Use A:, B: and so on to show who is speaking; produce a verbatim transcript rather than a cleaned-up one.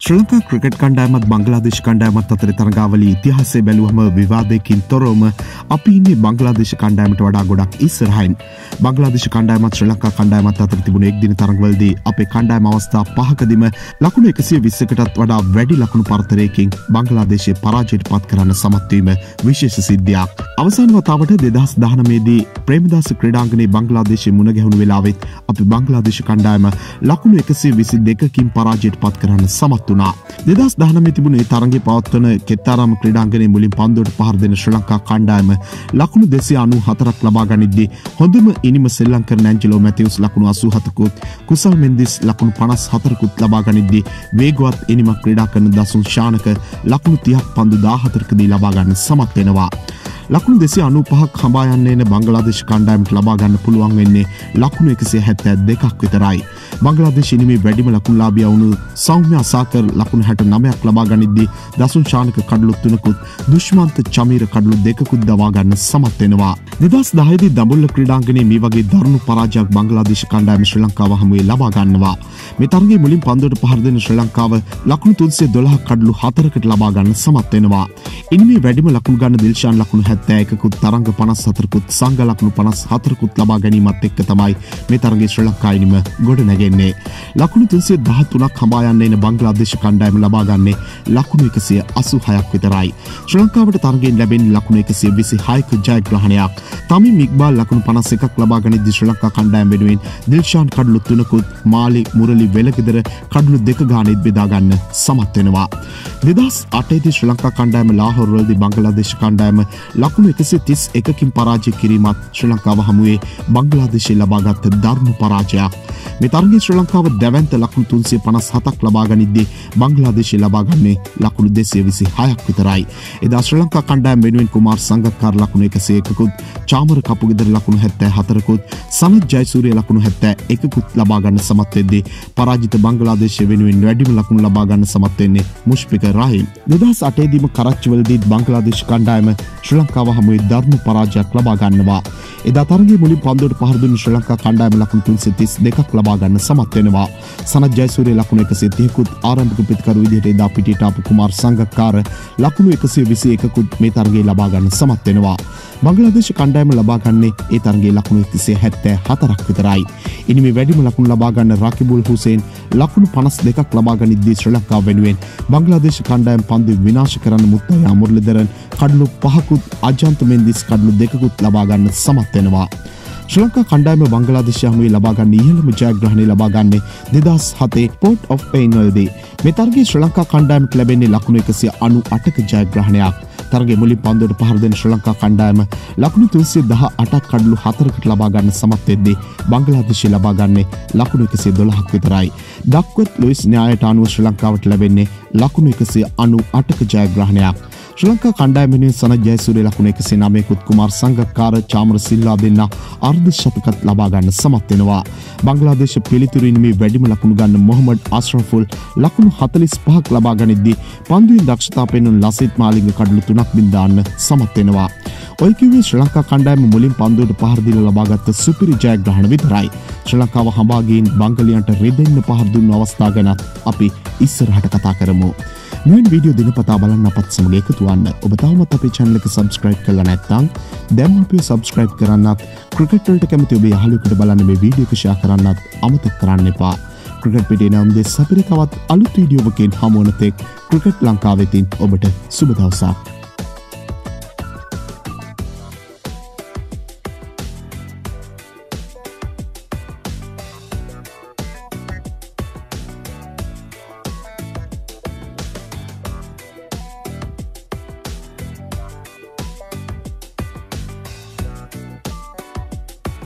A: ශ්‍රී Lanka cricket කණ්ඩායමත් බංග්ලාදේශ කණ්ඩායමත් අතර තරගාවලියේ ඉතිහාසය බැලුවම විවාදයකින් තොරවම අපි ඉන්නේ බංග්ලාදේශ කණ්ඩායමට වඩා ගොඩක් ඉස්සරහින්. බංග්ලාදේශ කණ්ඩායමත් ශ්‍රී ලංකා කණ්ඩායමත් අතර තිබුණු එක්දින තරගවලදී අපේ කණ්ඩායම අවස්ථා පහකදීම ලකුණු එකසිය විස්සකටත් වඩා වැඩි ලකුණු පරතරයකින් බංග්ලාදේශය පරාජයට පත් කරන්න සමත් වීම විශේෂ සිද්ධියක්. අවසාන වතාවට දෙදහස් දහනවය දී ප්‍රේමදාස ක්‍රීඩාංගණයේ බංග්ලාදේශය මුණ ගැහුණු වෙලාවෙත් අපි බංග්ලාදේශ කණ්ඩායම ලකුණු එකසිය විසි දෙකකින් පරාජයට පත් කරන්න සමත් වුණා. දෙදහස් දහනවය තිබුණු ඒ තරගයේ පවත්වන කෙත්තාරාම ක්‍රීඩාංගණයේ මුලින් පන්දුවට පහර දෙන ශ්‍රී ලංකා කණ්ඩායම ලකුණු දෙසිය අනූහතරක් ලබා ගනිද්දී හොඳම ඉනිම සෙල්ලම් කරන ඇන්ජලෝ මැතිව්ස් ලකුණු අසූහතකුත් කුසල් මෙන්දිස් ලකුණු පනස් හතරකුත් ලබා ගනිද්දී වේගවත් ඉනිමක් ක්‍රීඩා කරන දසුන් ශානක ලකුණු තිහක් පන්දු දාහතරකදී ලබා ගන්න සමත් වෙනවා. ලකුණු දෙසිය අනූපහක් හඹා යන්න එන බංග්ලාදේශ කණ්ඩායමට ලබා ගන්න පුළුවන් වෙන්නේ ලකුණු එකසිය හැත්තෑ දෙකක් විතරයි. බංග්ලාදේශ ඉනිමේ වැඩිම ලකුණුලාභියා වුණු සෞම්‍ය අසාකර් ලකුණු හැට නවයක් ලබා ගනිද්දී දසුන් ශානක කඩලු තුනකුත් දුෂ්මන්ත චමීර කඩලු දෙකකුත් දවා ගන්න සමත් වෙනවා. දෙදහස් දහය දී දඹුල්ල ක්‍රීඩාංගණයේ මේ වගේ දරුණු පරාජයක් බංග්ලාදේශ කණ්ඩායම ශ්‍රී ලංකාව හමුවේ ලබා ගන්නවා. මේ තරගයේ මුලින් පන්දුවට පහර දෙන ශ්‍රී ලංකාව ලකුණු තුන්සිය දොළහක් කඩලු හතරකට ලබා ගන්න සමත් වෙනවා. ඉනිමේ වැඩිම ලකුණු ගන්න දිල්ෂාන් ලකුණු හැත්තෑ එකකුත් තරංග පනස් හතරකුත් සංඝ ලකුණු පනස් හතරකුත් ලබා ගැනීමත් එක්ක තමයි මේ තරගයේ ශ්‍රී ලංකා ඉනිම ගොඩ නැගෙන්නේ. ලකුණු තුන්සිය දහතුනක් හඹා යන්න එන බංග්ලාදේශ කණ්ඩායම ලබා ගන්නේ ලකුණු එකසිය අසූහයක් විතරයි. ශ්‍රී ලංකාවට තරගයෙන් ලැබෙන ලකුණු එකසිය විසිහයක ජයග්‍රහණයක්. තමිම් ඉක්බාල් ලකුණු පනස් එකක් ලබා ගනිද්දී ශ්‍රී ලංකා කණ්ඩායම වෙනුවෙන් දිල්ෂාන් කඩලු තුනකුත් මාලි මුරලි වෙලගෙදර කඩලු දෙක ගානෙත් බෙදා ගන්න සමත් වෙනවා. දෙදහස් අටේ දී ශ්‍රී ලංකා කණ්ඩායම ලාහෝර් වලදී බංග්ලාදේශ කණ්ඩායම ලකුණු එකසිය තිස් එකකින් පරාජය කිරීමත් ශ්‍රී ලංකාව හමුවේ බංග්ලාදේශය ලබාගත් ධර්ම පරාජයක්. මේ තරගයේ ශ්‍රී ලංකාව දැවැන්ත ලකුණු තුන්සිය පනස් හතක් ලබා ගනිද්දී බංග්ලාදේශය ලබා ගන්නේ ලකුණු දෙසිය විසිහයක් විතරයි. එදා ශ්‍රී ලංකා කණ්ඩායම වෙනුවෙන් කුමාර් සංගක්කාර ලකුණු එකසිය එකකුත් චාමර කපුගෙදර ලකුණු හැත්තෑ හතරකුත් සනත් ජයසූරිය ලකුණු හැත්තෑ එකකුත් ලබා ගන්න සමත් වෙද්දී පරාජිත බංග්ලාදේශය වෙනුවෙන් වැඩිම ලකුණු ලබා ගන්න සමත් වෙන්නේ මුෂ්ෆික රහීම්. දෙදහස් අටේ දීම කරච්චිවලදී බංග්ලාදේශ කණ්ඩායම ශ්‍රී ලංකාව හමුවේ ධර්ම පරාජයක් ලබා ගන්නවා. එදා තරගයේ මුලින් පන්දුවට පහර දුන්න ශ්‍රී ලංකා කණ්ඩායම ලකුණු තුන්සිය තිස් දෙකක් ලබා ගන්න සමත් වෙනවා. සනත් ජයසූරිය ලකුණු එකසිය තිහකුත් ආරම්භක පිටකරු විදිහට එදා පිටියට ආපු කුමාර් සංගක්කාර ලකුණු එකසිය විසි එකකුත් මේ තරගයේ ලබා ගන්න සමත් වෙනවා. බංග්ලාදේශ කණ්ඩායම ලබා ගන්නේ ඒ තරගයේ ලකුණු එකසිය හැත්තෑ හතරක් විතරයි. ඉනිමේ වැඩිම ලකුණු ලබා ගන්න රකිබුල් හුසේන් ලකුණු පනස් දෙකක් ලබා ගනිද්දී ශ්‍රී ලංකාව වෙනුවෙන් බංග්ලාදේශ කණ්ඩායම පන්දු විනාශ කරන්න මුත්තයා මුරලිදරන් කඩලු පහකුත් අජන්ත මෙන්දිස් කඩලු දෙකකුත් ලබා ගන්න සමත් වෙනවා. ශ්‍රී ලංකා කණ්ඩායම බංග්ලාදේශය හමුවේ ලබා ගන්න ඉහළම ජයග්‍රහණය ලබා ගන්නේ දෙදහස් හතේ පෝට් ඔෆ් පේන් වලදී. මේ තරගයේ ශ්‍රී ලංකා කණ්ඩායමට ලැබෙන්නේ ලකුණු එකසිය අනූඅටක ජයග්‍රහණයක්. තරගයේ මුලින් පන්දුවට පහර දෙන ශ්‍රී ලංකා කණ්ඩායම ලකුණු තුන්සිය දහඅටක් කඩලු හතරකට ලබා ගන්න සමත් වෙද්දී බංග්ලාදේශය ලබා ගන්නේ ලකුණු එකසිය දොළහක් විතරයි. ඩක්වර්ත් ලුයිස් න්‍යායට අනුව ශ්‍රී ලංකාවට ලැබෙන්නේ ලකුණු එකසිය අනූඅටක ජයග්‍රහණයක්. ශ්‍රී ලංකා කණ්ඩායම වෙනුවෙන් සනත් ජයසූරිය ලකුණු එකසිය නවයකුත් කුමාර් සංගක්කාර චාමර සිල්වා දෙන්න අර්ධ ශතකත් ලබා ගන්න සමත් වෙනවා. බංග්ලාදේශ පිළිතුරු ඉනිමේ වැඩිම ලකුණු ගන්න මොහමඩ් අස්රෆුල් ලකුණු හතළිස් පහක් ලබා ගනිද්දී පන්දුවේ දක්ෂතාව පෙන්වන ලසිත් මාලිංග කඩලු තුනක් බින් දාන්න සමත් වෙනවා. ඔය කිව්වේ ශ්‍රී ලංකා කණ්ඩායම මුලින් පන්දුවට පහර දීලා ලබාගත් සුපිරි ජයග්‍රහණ විතරයි. ශ්‍රී ලංකාව හඹා ගින් බංගලියන්ට රෙදෙන්න පහර දුන්න අවස්ථා ගැන අපි ඉස්සරහට කතා කරමු. මෙවැනි වීඩියෝ දිනපතා බලන්න අපත් සමග එකතු වෙන්න. ඔබ තවමත් අපේ channel එක subscribe කරලා නැත්නම් දැන් අපිව subscribe කරන්නත් ක්‍රිකට් වලට කැමති ඔබේ යාළුවෙකුට බලන්න මේ වීඩියෝ එක share කරන්නත් අමතක කරන්න එපා. ක්‍රිකට් පිටේ නම් දෙස් අපිට තවත් අලුත් වීඩියෝවකින් හමු වන තෙක් ක්‍රිකට් ලංකාවෙතින් ඔබට සුබ දවසක්.